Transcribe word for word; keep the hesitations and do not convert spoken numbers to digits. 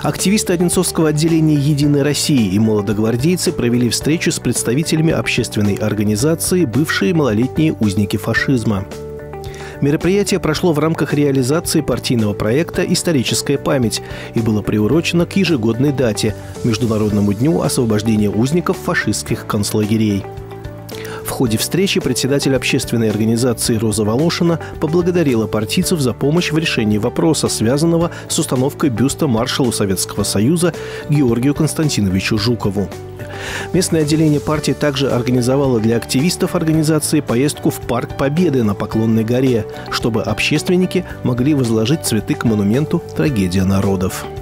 Активисты Одинцовского отделения «Единой России» и молодогвардейцы провели встречу с представителями общественной организации «Бывшие малолетние узники фашизма». Мероприятие прошло в рамках реализации партийного проекта «Историческая память» и было приурочено к ежегодной дате – Международному дню освобождения узников фашистских концлагерей. В ходе встречи председатель общественной организации Роза Волошина поблагодарила партийцев за помощь в решении вопроса, связанного с установкой бюста маршалу Советского Союза Георгию Константиновичу Жукову. Местное отделение партии также организовало для активистов организации поездку в Парк Победы на Поклонной горе, чтобы общественники могли возложить цветы к монументу «Трагедия народов».